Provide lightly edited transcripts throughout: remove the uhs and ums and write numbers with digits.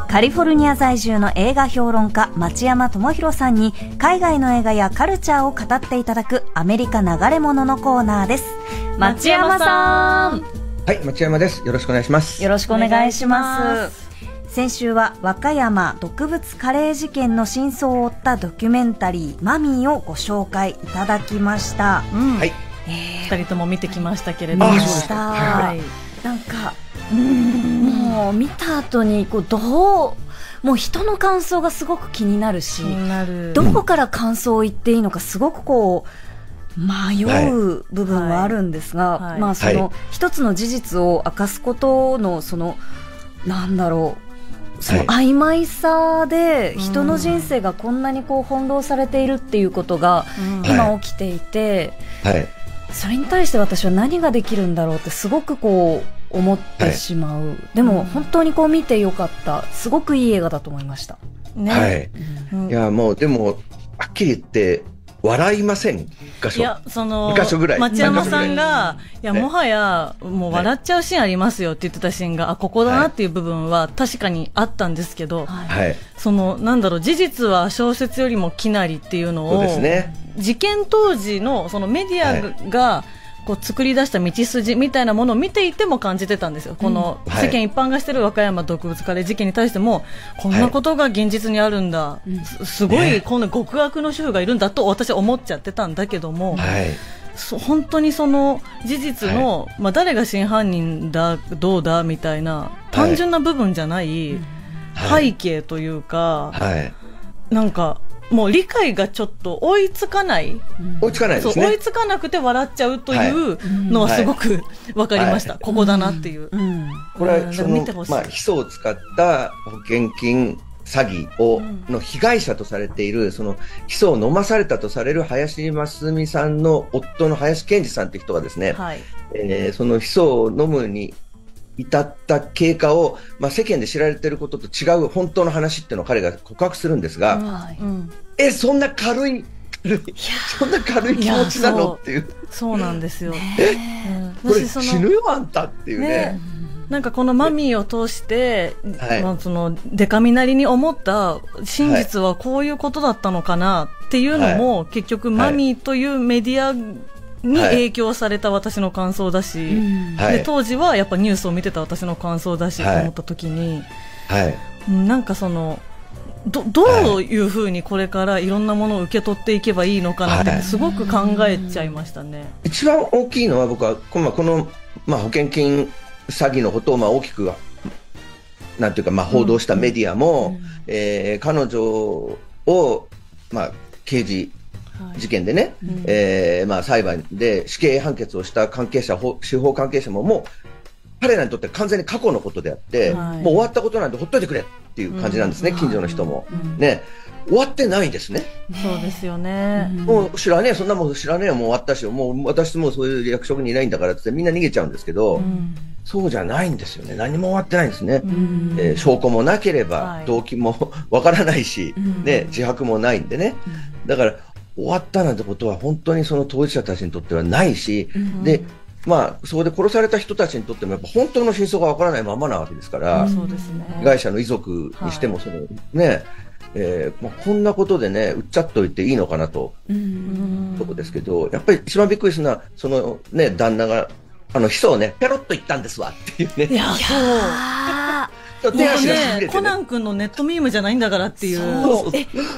カリフォルニア在住の映画評論家町山智博さんに海外の映画やカルチャーを語っていただくアメリカ流れ物のコーナーです。町山さん。 はい、町山です。よろしくお願いします。 よろしくお願いします。先週は和歌山毒物カレー事件の真相を追ったドキュメンタリーマミーをご紹介いただきました。 はい。 2人とも見てきましたけれども、 はい、なんかもう見た後にもう人の感想がすごく気になるし、どこから感想を言っていいのかすごく迷う部分はあるんですが、その一つの事実を明かすことのなんだろう、その曖昧さで人の人生がこんなに翻弄されているっていうことが今起きていて、それに対して私は何ができるんだろうってすごく思ってしまう。でも本当に見てよかった、すごくいい映画だと思いましたね。 いやもうでもはっきり言って笑いません。2箇所ぐらい町山さんがもはやもう笑っちゃうシーンありますよって言ってたシーンがここだなっていう部分は確かにあったんですけど、なんだろう、事実は小説よりも奇なりっていうのを事件当時のメディアが作り出した道筋みたいなものを見ていても感じてたんですよ。この世間一般がしてる和歌山毒物カレー事件に対してもこんなことが現実にあるんだ、すごいこんな極悪の主婦がいるんだと私は思っちゃってたんだけども、本当にその事実の、誰が真犯人だどうだみたいな単純な部分じゃない背景というか、なんかもう理解がちょっと追いつかないですね。追いつかなくて笑っちゃうというのはすごく分かりました。ここだなっていう。 これはヒ素を使った保険金詐欺の被害者とされている、ヒ素を飲まされたとされる林真澄さんの夫の林健二さんという人がですね、そのヒ素を飲むに至った経過を、世間で知られていることと違う本当の話っていうのを彼が告白するんですが、そんな軽いそんな軽い気持ちなのっていう。 そうなんですよ。 これ死ぬよあんたっていうね。 なんかこのマミーを通して、そのデカミなりに思った真実はこういうことだったのかなっていうのも、結局マミーというメディアに影響された私の感想だし、で当時はやっぱニュースを見てた私の感想だしと思った時に、なんかどういうふうにこれからいろんなものを受け取っていけばいいのかなってすごく考えちゃいましたね。 一番大きいのは僕はこの、保険金詐欺のことを大きくなんていうか報道したメディアも、彼女を刑事事件でね、裁判で死刑判決をした関係者、司法関係者ももう彼らにとって完全に過去のことであって、もう終わったことなんでほっといてくれっていう感じなんですね。近所の人もね、終わってないですね。 そうですよね。 もう知らねえ、そんなもん知らねえよ、もう終わったし、もう私もそういう役職にいないんだからってみんな逃げちゃうんですけど、そうじゃないんですよね。何も終わってないんですね。証拠もなければ動機もわからないし、自白もないんでね。だから終わったなんてことは本当にその当事者たちにとってはないし、でそこで殺された人たちにとってもやっぱ本当の真相がわからないままなわけですから、被害者の遺族にしてもこんなことでね売っちゃっといていいのかなととこですけど、やっぱり一番びっくりするのは旦那がヒ素をペロッと言ったんですわっていうね。 いや手足がしびれてね、コナン君のネットミームじゃないんだからっていう。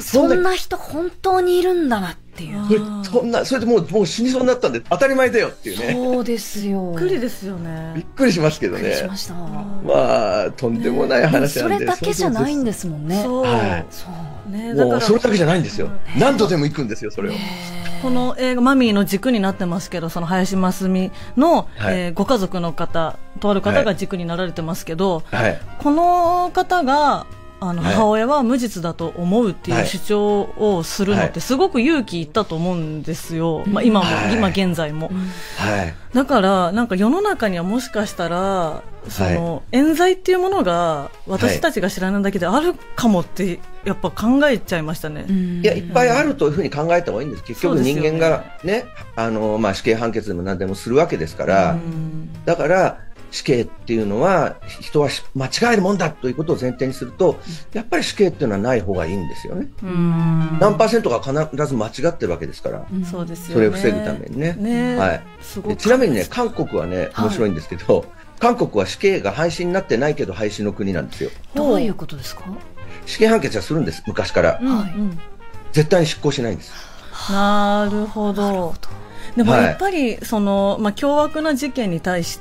そんな人本当にいるんだなっていう。 それでもう死にそうになったんで当たり前だよっていうね。 そうですよ。 びっくりですよね。 びっくりしますけどね。 びっくりしました。 とんでもない話なんで。 それだけじゃないんですもんね。 もうそれだけじゃないんですよ。何度でも行くんですよ、それを。 この映画マミーの軸になってますけど、その林真澄の、ご家族の方、とある方が軸になられてますけど、この方が母親は無実だと思うっていう主張をするのってすごく勇気いったと思うんですよ。今現在も。だからなんか世の中にはもしかしたら冤罪っていうものが私たちが知らないだけであるかもってやっぱ考えちゃいましたね。 いや、いっぱいあるというふうに考えた方がいいんです。結局人間がね、死刑判決でも何でもするわけですから、だから死刑っていうのは人は間違えるもんだということを前提にすると、やっぱり死刑っていうのはない方がいいんですよね。何%が必ず間違ってるわけですから、 そうですよね、 それを防ぐためにね。はい、でちなみにね、韓国はね面白いんですけど、韓国は死刑が廃止になってないけど廃止の国なんですよ。 どういうことですか？ 死刑判決はするんです、昔から。絶対に執行しないんです。 なるほど。でもやっぱりその、凶悪な事件に対して、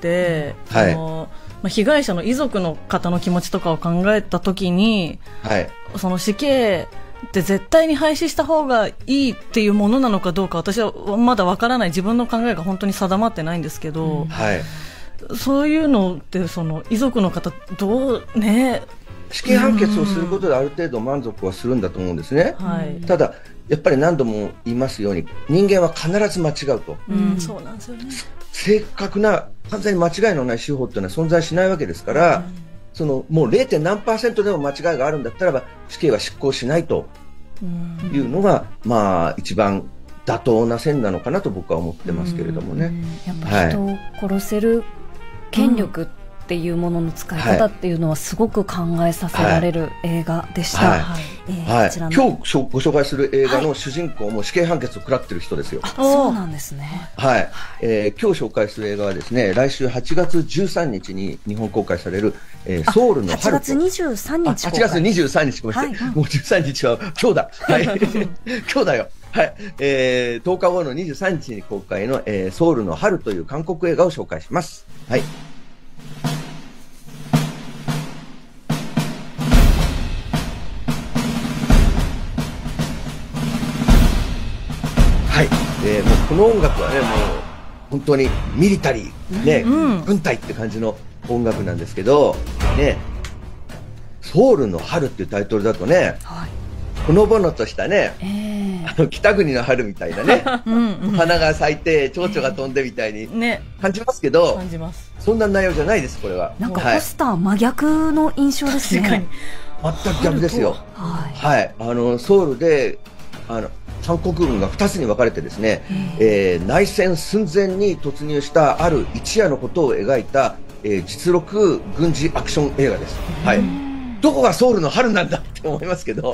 被害者の遺族の方の気持ちとかを考えたときに、その死刑って絶対に廃止した方がいいっていうものなのかどうか、私はまだわからない、自分の考えが本当に定まってないんですけど、そういうのってその遺族の方どうね、 死刑判決をすることである程度満足はするんだと思うんですね。ただやっぱり何度も言いますように、人間は必ず間違うと。 そうなんですよね。 正確な完全に間違いのない司法っていうのは存在しないわけですから、そのもう 0. 何%でも間違いがあるんだったらば死刑は執行しないというのが、一番妥当な線なのかなと僕は思ってますけれどもね。 やっぱ人を殺せる権力っていうものの使い方っていうのはすごく考えさせられる映画でした。 今日ご紹介する映画の主人公も死刑判決を食らってる人ですよ。 そうなんですね。 今日紹介する映画はですね、来週8月13日に日本公開されるソウルの春と。 8月23日 8月23日、ごめんなさい。もう13日は今日だ。今日だよ。10日後の23日に公開のソウルの春という韓国映画を紹介します。もうこの音楽はね、もう本当にミリタリー、ね、軍隊って感じの音楽なんですけど、ね、ソウルの春っていうタイトルだとね、ほのぼのとしたね、北国の春みたいなね、花が咲いて蝶々が飛んでみたいに感じますけど、そんな内容じゃないです、これは。 なんかポスター真逆の印象ですね。 全く逆ですよ。ソウルで韓国軍が2つに分かれてですね、内戦寸前に突入したある一夜のことを描いた、実録軍事アクション映画です。どこがソウルの春なんだって思いますけど、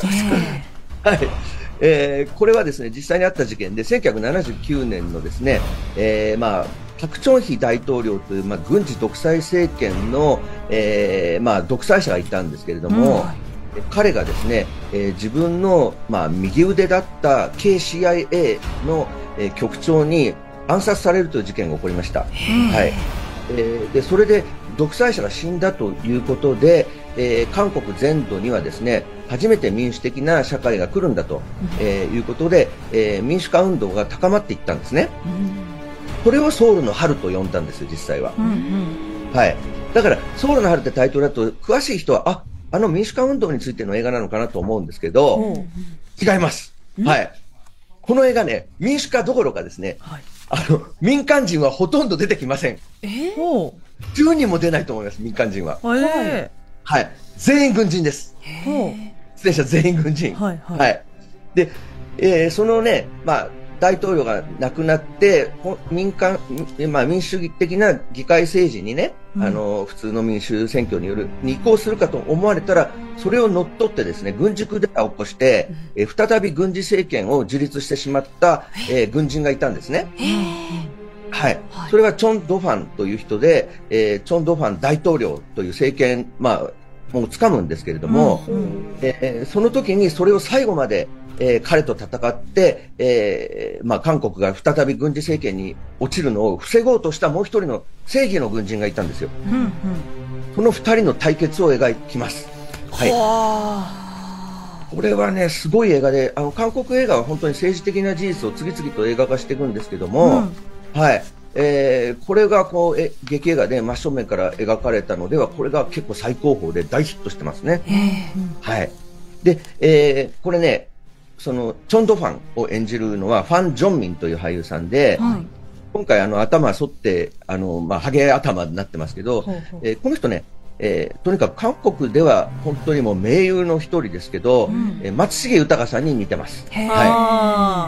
これはですね、実際にあった事件で1979年のですね、パク・チョンヒ大統領という、軍事独裁政権の、独裁者がいたんですけれども、彼がですね、自分の、右腕だった KCIA の、局長に暗殺されるという事件が起こりました。でそれで独裁者が死んだということで、韓国全土にはですね、初めて民主的な社会が来るんだと、いうことで、民主化運動が高まっていったんですね。これをソウルの春と呼んだんですよ、実際は。だからソウルの春ってタイトルだと詳しい人はあの民主化運動についての映画なのかなと思うんですけど、違います。この映画ね、民主化どころかですね、民間人はほとんど出てきません。10人も出ないと思います、民間人は。全員軍人です。出演者全員軍人。で、そのね、大統領が亡くなって民主主義的な議会政治にね、普通の民主選挙に移行するかと思われたら、それを乗っ取ってですね、軍事クーデターを起こして、再び軍事政権を樹立してしまった、軍人がいたんですね。それはチョン・ドファンという人で、チョン・ドファン大統領という政権、もう掴むんですけれども、その時にそれを最後まで彼と戦って、韓国が再び軍事政権に落ちるのを防ごうとしたもう一人の正義の軍人がいたんですよ。この二人の対決を描きます。これはね、すごい映画で、韓国映画は本当に政治的な事実を次々と映画化していくんですけども、これがこう劇映画で真正面から描かれたのでは、これが結構最高峰で大ヒットしてますね。で、これね、そのチョン・ドファンを演じるのはファン・ジョンミンという俳優さんで、今回頭反ってハゲ頭になってますけど、この人ね、とにかく韓国では本当にもう盟友の一人ですけど、松重豊さんに似てます。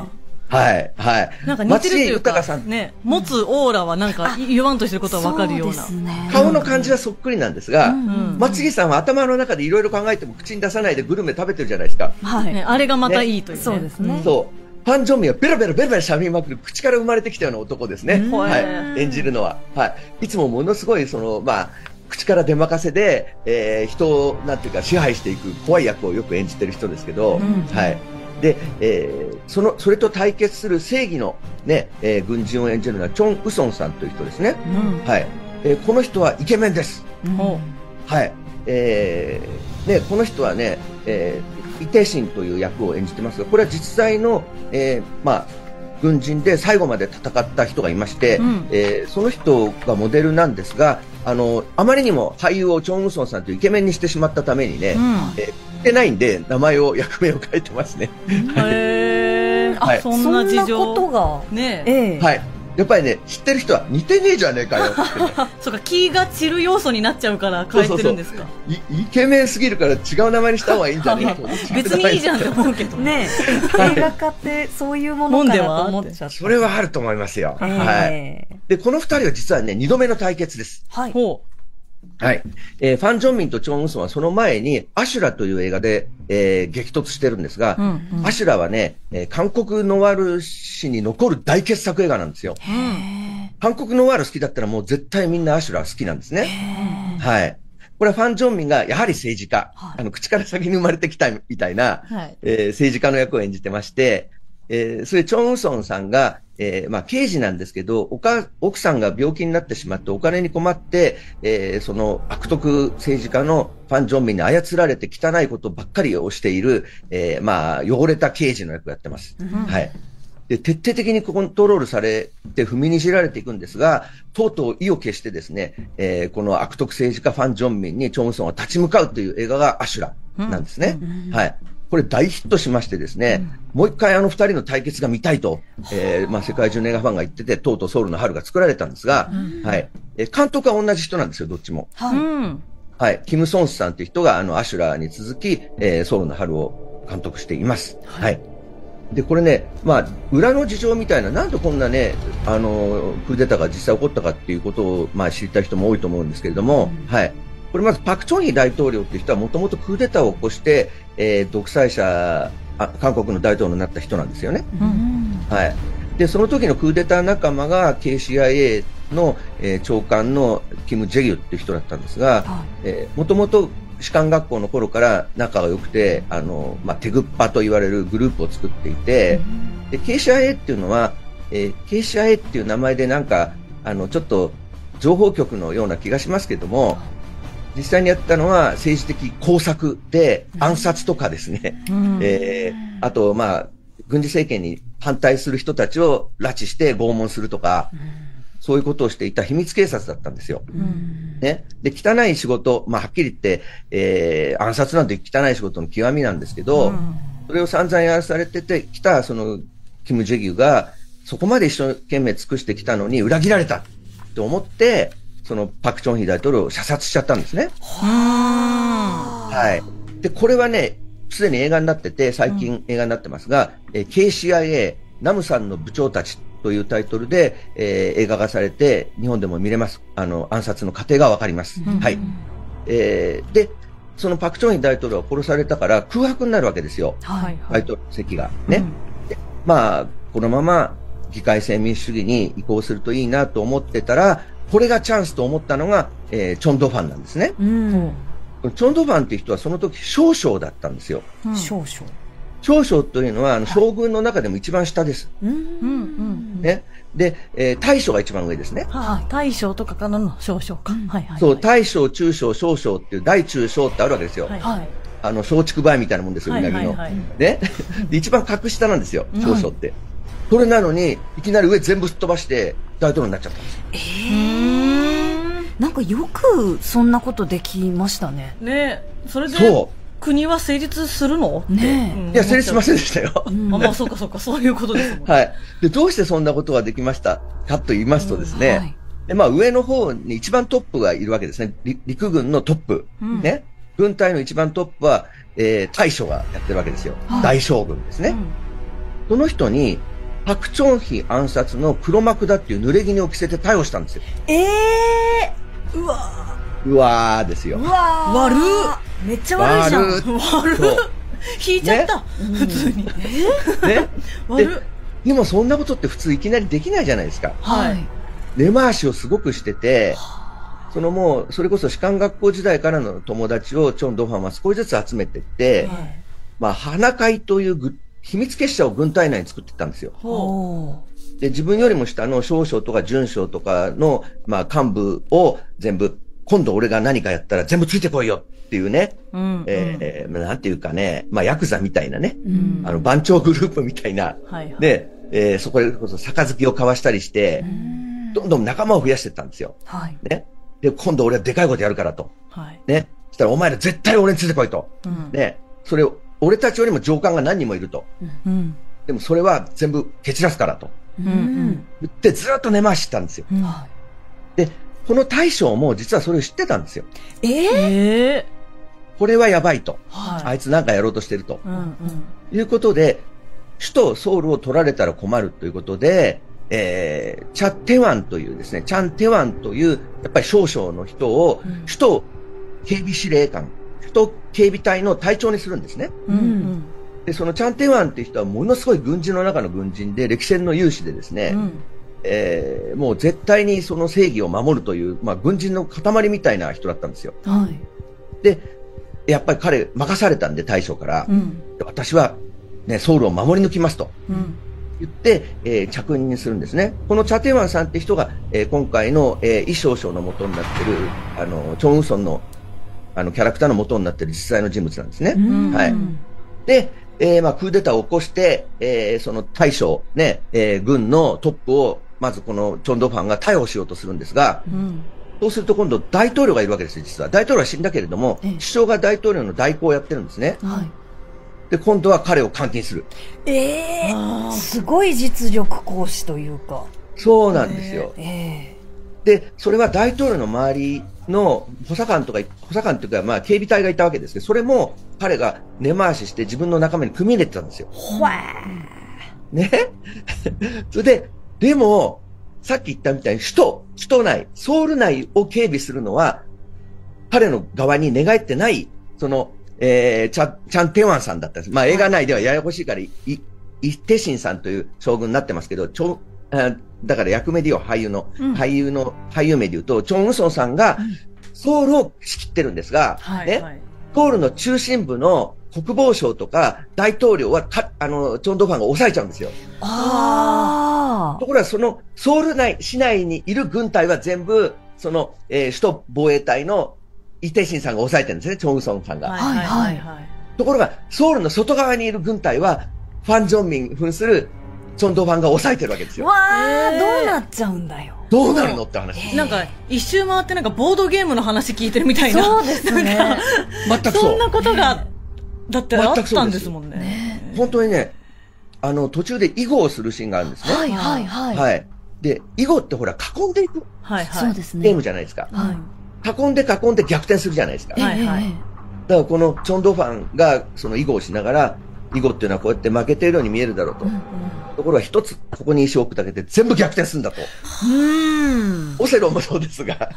はい、はい。 なんか似てるというか、ね、持つオーラはなんか言わんとしてることはわかるような。 顔の感じはそっくりなんですが、松木さんは頭の中でいろいろ考えても口に出さないでグルメ食べてるじゃないですか。 はい。あれがまたいいという。 そうですね。 そう。ファン・ジョンミンはベラベラ喋りまくる口から生まれてきたような男ですね。はい。演じるのは。はい。いつもものすごい、口から出任せで、人を、なんていうか、支配していく怖い役をよく演じてる人ですけど、はい。で、それと対決する正義のね、軍人を演じるのはチョン・ウソンさんという人ですね。はい。この人はイケメンです。はい。ね、この人はね、イテシンという役を演じてますが、これは実在の、軍人で最後まで戦った人がいまして、その人がモデルなんですが、あまりにも俳優をチョン・ウソンさんというイケメンにしてしまったためにね、言ってないんで、役名を書いてますね。 はい、そんな事情。 そんなことが。 ねはい。やっぱりね、知ってる人は似てねえじゃねえかよって、ね。 そうか、気が散る要素になっちゃうから変えてるんですか。 イケメンすぎるから違う名前にした方がいいんじゃねえか別にいいじゃんって思うけどね。映画化ってそういうものかなと思っちゃった。 それはあると思いますよ。はい。で、この二人は実はね、2度目の対決です。 はい。 はい。ファン・ジョンミンとチョン・ウソンはその前にアシュラという映画で、激突してるんですが、アシュラはね、韓国ノワール史に残る大傑作映画なんですよ。韓国ノワール好きだったらもう絶対みんなアシュラ好きなんですね。はい。これはファン・ジョンミンがやはり政治家、口から先に生まれてきたみたいな、政治家の役を演じてまして、それチョン・ウソンさんが、刑事なんですけど、奥さんが病気になってしまってお金に困って、その悪徳政治家のファン・ジョンミンに操られて汚いことばっかりをしている、汚れた刑事の役をやってます。はい。で、徹底的にコントロールされて踏みにじられていくんですが、とうとう意を決してですね、この悪徳政治家ファン・ジョンミンにチョン・ウソンが立ち向かうという映画がアシュラなんですね。はい。これ大ヒットしましてですね、もう一回二人の対決が見たいと、世界中の映画ファンが言ってて、とうとうソウルの春が作られたんですが、はい。監督は同じ人なんですよ、どっちも。はい。キム・ソンスさんという人がアシュラに続き、ソウルの春を監督しています。はい。で、これね、裏の事情みたいな、なんでこんなね、クーデターが実際起こったかっていうことを、知りたい人も多いと思うんですけれども、はい。これまずパク・チョンヒ大統領っていう人はもともとクーデターを起こして、独裁者、韓国の大統領になった人なんですよね。はい。で、その時のクーデター仲間が KCIA の、長官のキム・ジェギュっていう人だったんですが、もともと士官学校の頃から仲が良くて、テグッパと言われるグループを作っていて、で、KCIA っていうのは、KCIA っていう名前でなんか、ちょっと情報局のような気がしますけども、実際にやったのは政治的工作で暗殺とかですね、あと、軍事政権に反対する人たちを拉致して拷問するとか、そういうことをしていた秘密警察だったんですよ。ね。で、汚い仕事、はっきり言って、暗殺なんて汚い仕事の極みなんですけど、それを散々やらされててきた、キム・ジェギュが、そこまで一生懸命尽くしてきたのに裏切られたと思って、パク・チョンヒ大統領を射殺しちゃったんですね。はい。で、これはね、すでに映画になってて、最近映画になってますが、KCIA、ナムさんの部長たちというタイトルで、映画化されて、日本でも見れます。暗殺の過程がわかります。はい。で、そのパク・チョンヒ大統領は殺されたから空白になるわけですよ。大統領席が。ね。でこのまま議会制民主主義に移行するといいなと思ってたら、これがチャンスと思ったのが、チョンドファンなんですね。チョンドファンっていう人はその時少将だったんですよ。少将というのは将軍の中でも一番下です。ね。で、大将が一番上ですね。 大将とかからの少将か。 そう、大将、中将、少将っていう大中小ってあるわけですよ。松竹梅みたいなもんですよ、うなぎの。ね。で、一番格下なんですよ、少将って。それなのに、いきなり上全部すっ飛ばして大統領になっちゃったんですよ。 なんかよくそんなことできましたね。 ね。それで国は成立するのね。 いや、成立しませんでしたよ。 そうかそうか、そういうことですもん。 はい。で、どうしてそんなことができましたかと言いますとですね、で上の方に一番トップがいるわけですね。陸軍のトップ。ね。軍隊の一番トップは、大将がやってるわけですよ。大将軍ですね。その人に、 パク・チョンヒ暗殺の黒幕だっていう濡れ衣を着せて逮捕したんですよ。 うわー。うわーですよ。 うわー。悪めっちゃ悪いじゃん。 悪引いちゃった。普通に。 ね。でもそんなことって普通いきなりできないじゃないですか。 はい。 根回しをすごくしてて、もう、それこそ士官学校時代からの友達をチョン・ドファンは少しずつ集めていって、まあ、花会という秘密結社を軍隊内に作っていったんですよ。で、自分よりも下の少将とか准将とかの、まあ、幹部を全部、今度俺が何かやったら全部ついてこいよっていうね、なんていうかね、まあ、ヤクザみたいなね、番長グループみたいな、で、そこでこそ杯を交わしたりして、どんどん仲間を増やしていったんですよ。ね。で、今度俺はでかいことやるからと。ね。そしたらお前ら絶対俺についてこいと。ね。それを、俺たちよりも上官が何人もいると。でもそれは全部蹴散らすからと。言ってずっと根回ししたんですよ。で、この大将も実はそれを知ってたんですよ。これはやばいと。あいつなんかやろうとしてると。いうことで、首都ソウルを取られたら困るということで、チャ・テワンというですね、チャン・テワンという、やっぱり少将の人を、首都警備司令官、首都警備隊の隊長にするんですね。で、そのチャン・テワンっていう人はものすごい軍人の中の軍人で、歴戦の勇士でですね、もう絶対にその正義を守るという、まあ軍人の塊みたいな人だったんですよ。で、やっぱり彼任されたんで大将から、私はね、ソウルを守り抜きますと。言って、着任するんですね。このチャ・テワンさんって人が、今回の、イ少将の元になってる、チョン・ウソンの、キャラクターの元になってる実際の人物なんですね。はい。で、まあ、クーデターを起こして、その大将、ね、軍のトップを、まずこのチョン・ドファンが逮捕しようとするんですが、そうすると今度大統領がいるわけですよ、実は。大統領は死んだけれども、首相が大統領の代行をやってるんですね。で、今度は彼を監禁する。 すごい実力行使というか。 そうなんですよ。で、それは大統領の周りの補佐官というか、まあ、警備隊がいたわけですけど、それも彼が根回しして自分の仲間に組み入れてたんですよ。ね。それで、でも、さっき言ったみたいに首都内、ソウル内を警備するのは、彼の側に寝返ってない、チャン・テワンさんだったんです。まあ映画内ではややこしいから、イ・テシンさんという将軍になってますけど、だから役名で言う俳優名で言うと、チョン・ウソンさんがソウルを仕切ってるんですが、ソウルの中心部の国防省とか大統領はチョン・ドファンが抑えちゃうんですよ。ところがそのソウル市内にいる軍隊は全部、首都防衛隊のイテシンさんが抑えてるんですね、チョン・ウソンさんが。ところが、ソウルの外側にいる軍隊は、ファン・ジョンミン扮するチョン・ドファンが抑えてるわけですよ。 どうなっちゃうんだよ。 どうなるのって話です。 なんか、一周回ってなんかボードゲームの話聞いてるみたいな。 そうですね。 全くそう。 そんなことが、だってあったんですもんね。 本当にね、途中で囲碁をするシーンがあるんですね。はい。で、囲碁ってほら、囲んでいく。 そうですね。 ゲームじゃないですか。囲んで逆転するじゃないですか。だからこのチョン・ドファンがその囲碁をしながら、囲碁っていうのはこうやって負けているように見えるだろうと。ところが一つここに石を置くだけで全部逆転するんだと。オセロもそうですが。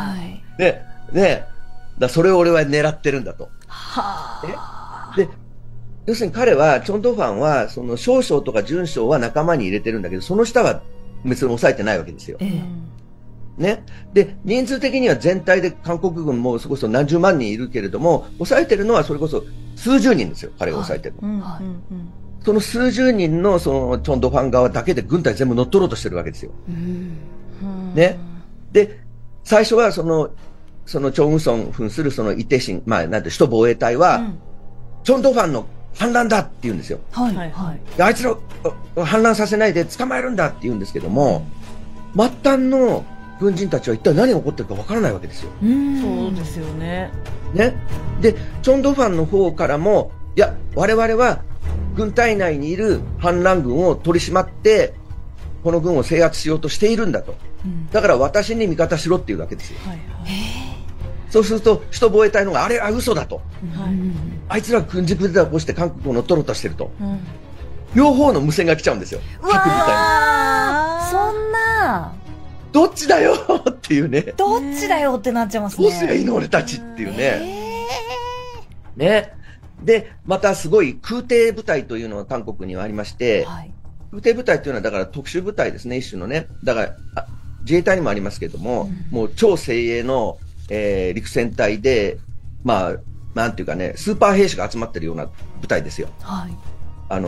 それを俺は狙ってるんだと。で、要するに彼は、チョン・ドファンは、その少将とか准将は仲間に入れてるんだけど、その下は別に抑えてないわけですよ。ね。で、人数的には全体で韓国軍もそこそ何十万人いるけれども、抑えてるのはそれこそ数十人ですよ、彼が抑えてるの。その数十人のそのチョン・ドファン側だけで軍隊全部乗っ取ろうとしてるわけですよ。ね。で、最初はそのチョン・ウソン扮するそのイテシン、まあ、なんて首都防衛隊は、チョン・ドファンの反乱だって言うんですよ。あいつら反乱させないで捕まえるんだって言うんですけども、末端の軍人たちは一体何が起こってるかわからないわけですよ。 そうですよね。 ね。で、チョン・ドファンの方からも、いや、我々は軍隊内にいる反乱軍を取り締まって、この軍を制圧しようとしているんだと。だから私に味方しろっていうわけですよ。そうすると、首都防衛隊の方があれは嘘だと。あいつら軍事クーデターを起こして韓国を乗っ取ろうとしてると。 両方の無線が来ちゃうんですよ。各部隊に。 そんな。 どっちだよっていうね。 どっちだよってなっちゃいますね。 どうすりゃいいの俺たちっていうね。ね。で、またすごい空挺部隊というのが韓国にはありまして、はい、空挺部隊というのはだから特殊部隊ですね、一種のね。だから、自衛隊にもありますけれども、もう超精鋭の、陸戦隊で、まあ、なんていうかね、スーパー兵士が集まってるような部隊ですよ。はい、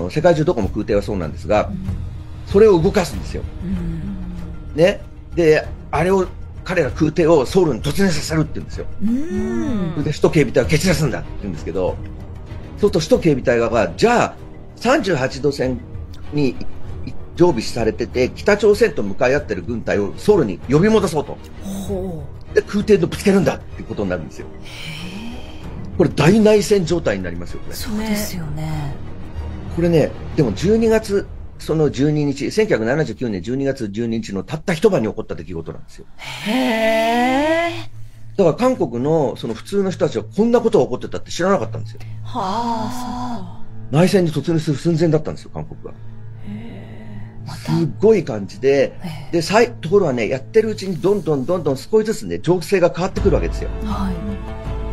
世界中どこも空挺はそうなんですが、それを動かすんですよ。ね。で、あれを、彼ら空挺をソウルに突入させるって言うんですよ。で、首都警備隊を蹴散らすんだって言うんですけど、そうすると首都警備隊側が、じゃあ、38度線に常備されてて、北朝鮮と向かい合ってる軍隊をソウルに呼び戻そうと。で、空挺とぶつけるんだっていうことになるんですよ。これ大内戦状態になりますよ、これ。 そうですよね。 これね、でも12月、その12日、1979年12月12日のたった一晩に起こった出来事なんですよ。 へー。 だから韓国のその普通の人たちはこんなことが起こってたって知らなかったんですよ。 はあ。 内戦に突入する寸前だったんですよ、韓国は。すごい感じで、で、ところがね、やってるうちにどんどん少しずつね、情勢が変わってくるわけですよ。はい。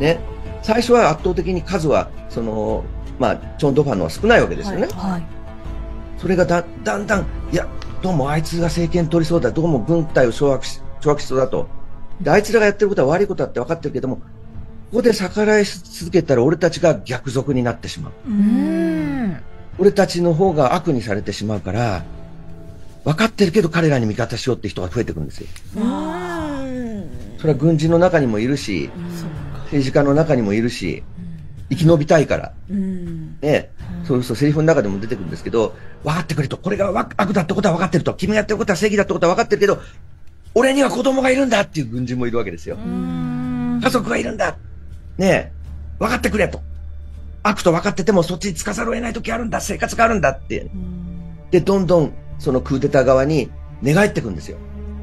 ね。最初は圧倒的に数は、まあ、チョンドファンのは少ないわけですよね。はい。それがだんだん、いや、どうもあいつが政権取りそうだ、どうも軍隊を掌握しそうだと。で、あいつらがやってることは悪いことだって分かってるけども、ここで逆らい続けたら俺たちが逆賊になってしまう。俺たちの方が悪にされてしまうから、分かってるけど彼らに味方しようって人が増えてくるんですよ。それは軍人の中にもいるし、政治家の中にもいるし、生き延びたいから。ね、そうセリフの中でも出てくるんですけど、分かってくれと。これが悪だってことは分かってると。君がやってることは正義だってことは分かってるけど、俺には子供がいるんだっていう軍人もいるわけですよ。家族がいるんだ。ねえ、分かってくれと。悪と分かっててもそっちにつかざるを得ない時あるんだ。生活があるんだって。で、どんどんそのクーデター側に寝返ってくんですよ。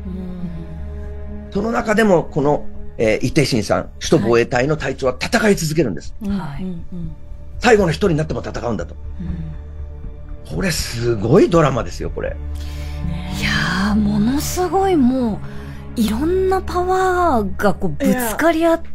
その中でもこの、イ・テシンさん、首都防衛隊の隊長は戦い続けるんです。はい、最後の一人になっても戦うんだと。これすごいドラマですよ、これ。 いやー、ものすごいもう、いろんなパワーがこうぶつかり合って、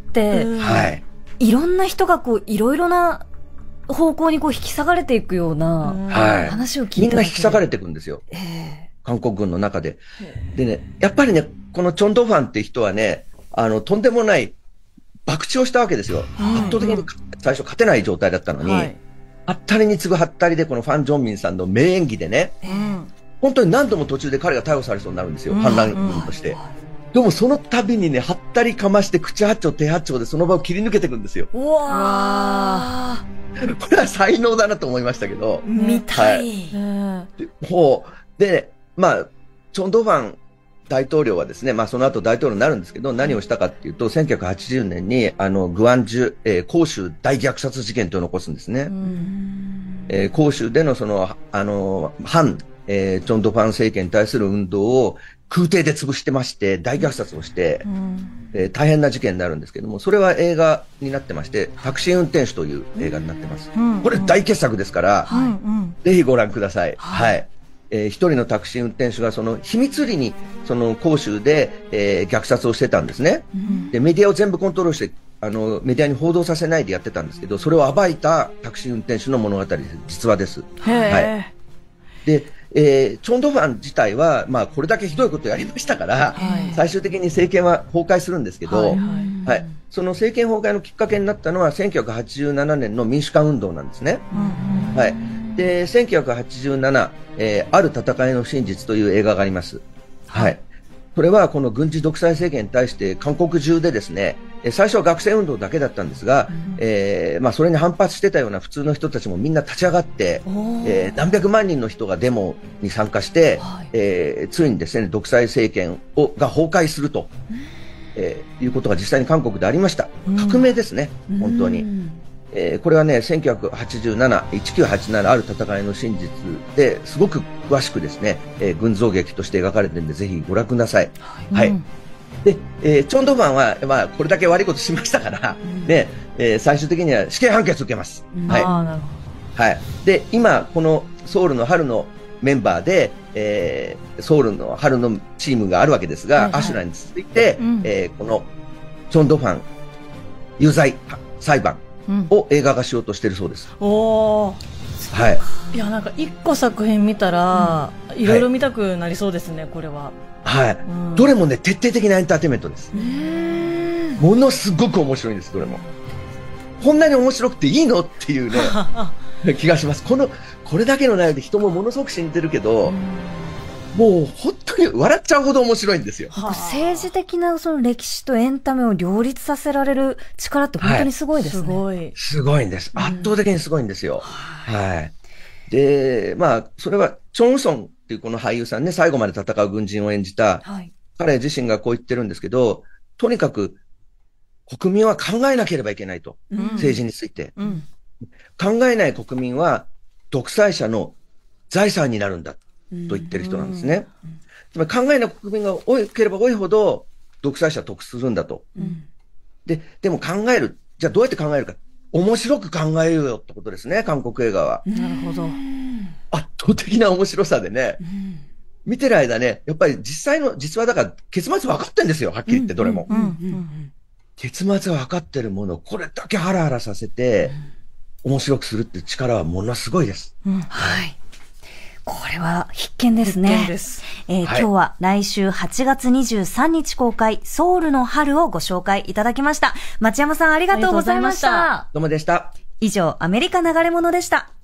いろんな人がこう、いろいろな方向にこう引き下がれていくような話を聞いて、 みんな引き下がれていくんですよ。韓国軍の中で。でね、やっぱりね、このチョンドファンって人はね、とんでもない博打をしたわけですよ。圧倒的に最初勝てない状態だったのに、はったりに次ぐはったりでこのファン・ジョンミンさんの名演技でね、本当に何度も途中で彼が逮捕されそうになるんですよ、反乱軍として。でもその度にね、はったりかまして口八丁手八丁でその場を切り抜けていくんですよ。うわー。これは才能だなと思いましたけど。 見たい。 で、まあ、チョンドファン大統領はですね、まあその後大統領になるんですけど、何をしたかっていうと、1980年にグアンジュ、広州大虐殺事件というのを起こすんですね。広州でのその、反、チョンドファン政権に対する運動を空挺で潰してまして、大虐殺をして、大変な事件になるんですけども、それは映画になってまして、タクシー運転手という映画になってます。これ大傑作ですから、ぜひご覧ください。はい。一人のタクシー運転手がその秘密裏にその広州で、虐殺をしてたんですね。で、メディアを全部コントロールして、メディアに報道させないでやってたんですけど、それを暴いたタクシー運転手の物語です。実話です。はい。で、チョンドファン自体は、まあ、これだけひどいことをやりましたから、最終的に政権は崩壊するんですけど、はい。その政権崩壊のきっかけになったのは、1987年の民主化運動なんですね。はい。で、1987、ある戦いの真実という映画があります。はい。これはこの軍事独裁政権に対して韓国中でですね、最初は学生運動だけだったんですが、まあそれに反発してたような普通の人たちもみんな立ち上がって、何百万人の人がデモに参加して、ついにですね、独裁政権が崩壊すると、いうことが実際に韓国でありました。革命ですね、本当に。これはね、1987ある戦いの真実ですごく詳しくですね、群像劇として描かれてるんで、ぜひご覧ください。はい。で、チョンドファンは、まあ、これだけ悪いことしましたから、ね、最終的には死刑判決を受けます。はい。 はい。で、今、このソウルの春のメンバーで、ソウルの春のチームがあるわけですが、アシュラに続いて、このチョン・ドファン有罪裁判を映画化しようとしてるそうです。 おー。 はい。 いや、なんか一個作品見たら、いろいろ見たくなりそうですね、これは。 はい。どれもね、徹底的なエンターテインメントです。ものすごく面白いんです、どれも。こんなに面白くていいのっていうね、気がします。これだけの内容で人もものすごく死んでるけど、もう本当に笑っちゃうほど面白いんですよ。 政治的なその歴史とエンタメを両立させられる力って本当にすごいですね。 すごいんです。圧倒的にすごいんですよ。はい。で、まあ、それは、チョン・ウソンっていうこの俳優さんね、最後まで戦う軍人を演じた、彼自身がこう言ってるんですけど、とにかく国民は考えなければいけないと。政治について。考えない国民は独裁者の財産になるんだ。と言ってる人なんですね。つまり考えない国民が多ければ多いほど独裁者得するんだと。でも考える。じゃあどうやって考えるか。面白く考えようよってことですね、韓国映画は。 なるほど。 圧倒的な面白さでね。見てる間ね、やっぱり実話だから結末分かってんですよ、はっきり言ってどれも。結末分かってるものをこれだけハラハラさせて、面白くするって力はものすごいです。 はい。これは必見ですね。必見です。今日は来週8月23日公開、ソウルの春をご紹介いただきました。町山さんありがとうございました。 どうもでした。 以上、アメリカ流れ物でした。